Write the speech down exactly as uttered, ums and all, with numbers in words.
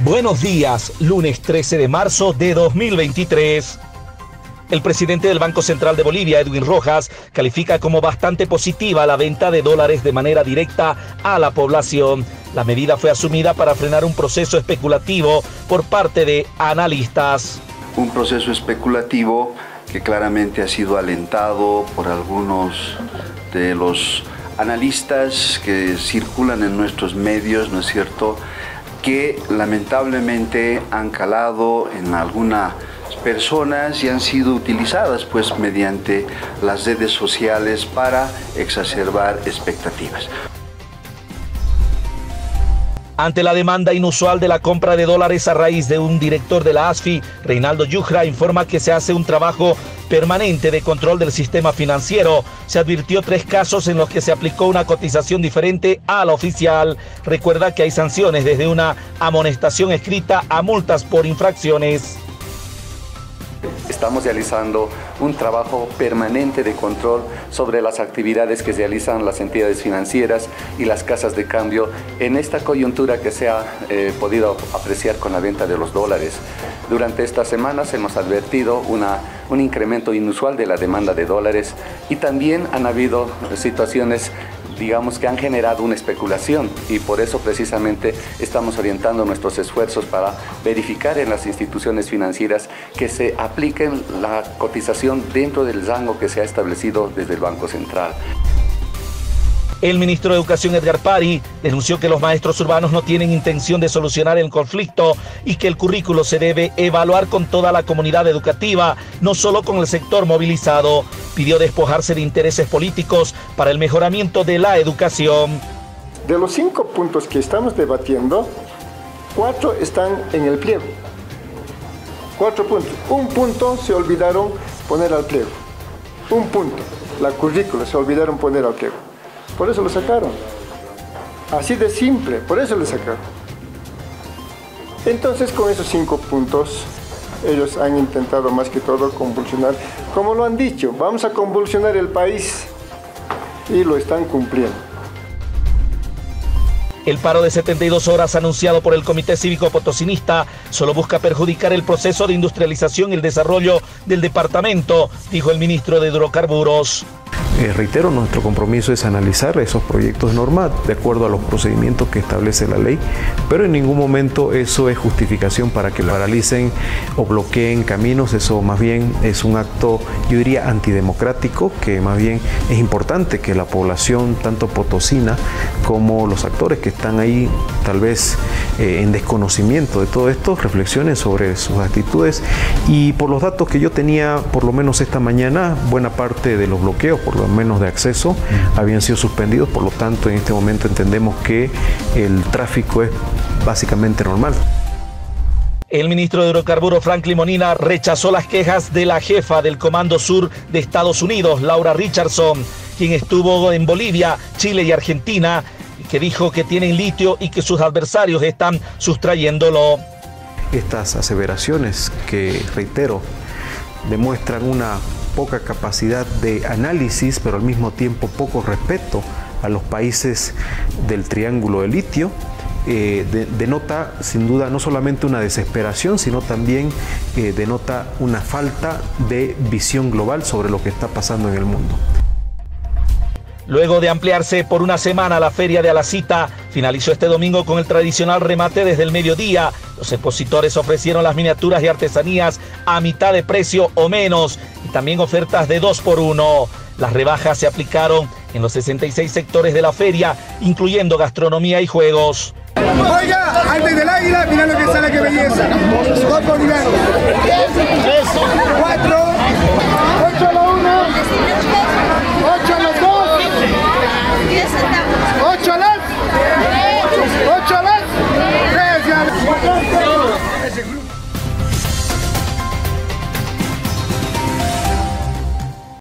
Buenos días, lunes trece de marzo de dos mil veintitrés. El presidente del Banco Central de Bolivia, Edwin Rojas, califica como bastante positiva la venta de dólares de manera directa a la población. La medida fue asumida para frenar un proceso especulativo por parte de analistas. Un proceso especulativo que claramente ha sido alentado por algunos de los analistas que circulan en nuestros medios, ¿no es cierto?, que lamentablemente han calado en algunas personas y han sido utilizadas pues mediante las redes sociales para exacerbar expectativas. Ante la demanda inusual de la compra de dólares a raíz de un director de la A S F I, Reinaldo Yujra informa que se hace un trabajo permanente de control del sistema financiero. Se advirtió tres casos en los que se aplicó una cotización diferente a la oficial. Recuerda que hay sanciones desde una amonestación escrita a multas por infracciones. Estamos realizando un trabajo permanente de control sobre las actividades que realizan las entidades financieras y las casas de cambio en esta coyuntura que se ha eh, podido apreciar con la venta de los dólares. Durante estas semanas hemos advertido una, un incremento inusual de la demanda de dólares y también han habido situaciones, digamos, que han generado una especulación, y por eso precisamente estamos orientando nuestros esfuerzos para verificar en las instituciones financieras que se apliquen la cotización dentro del rango que se ha establecido desde el Banco Central. El ministro de Educación, Edgar Pari, denunció que los maestros urbanos no tienen intención de solucionar el conflicto y que el currículo se debe evaluar con toda la comunidad educativa, no solo con el sector movilizado. Pidió despojarse de intereses políticos para el mejoramiento de la educación. De los cinco puntos que estamos debatiendo, cuatro están en el pliego. Cuatro puntos. Un punto se olvidaron poner al pliego. Un punto, la currícula, se olvidaron poner al pliego. Por eso lo sacaron. Así de simple, por eso lo sacaron. Entonces, con esos cinco puntos, ellos han intentado más que todo convulsionar. Como lo han dicho, vamos a convulsionar el país, y lo están cumpliendo. El paro de setenta y dos horas anunciado por el Comité Cívico Potosinista solo busca perjudicar el proceso de industrialización y el desarrollo del departamento, dijo el ministro de Hidrocarburos. Eh, reitero, nuestro compromiso es analizar esos proyectos de norma de acuerdo a los procedimientos que establece la ley, pero en ningún momento eso es justificación para que paralicen o bloqueen caminos. Eso más bien es un acto, yo diría, antidemocrático, que más bien es importante que la población, tanto potosina como los actores que están ahí tal vez eh, en desconocimiento de todo esto, reflexionen sobre sus actitudes. Y por los datos que yo tenía, por lo menos esta mañana, buena parte de los bloqueos, por lo menos de acceso, habían sido suspendidos. Por lo tanto, en este momento entendemos que el tráfico es básicamente normal. El ministro de Hidrocarburos, Franklin Monina, rechazó las quejas de la jefa del Comando Sur de Estados Unidos, Laura Richardson, quien estuvo en Bolivia, Chile y Argentina, que dijo que tienen litio y que sus adversarios están sustrayéndolo. Estas aseveraciones que, reitero, demuestran una poca capacidad de análisis, pero al mismo tiempo poco respeto a los países del triángulo de litio, eh, de, denota sin duda no solamente una desesperación, sino también eh, denota una falta de visión global sobre lo que está pasando en el mundo. Luego de ampliarse por una semana la feria de Alacita, finalizó este domingo con el tradicional remate desde el mediodía. Los expositores ofrecieron las miniaturas y artesanías a mitad de precio o menos, y también ofertas de dos por uno. Las rebajas se aplicaron en los sesenta y seis sectores de la feria, incluyendo gastronomía y juegos. Oiga, antes del águila, mira lo que sale, qué belleza. Dos bolivianos.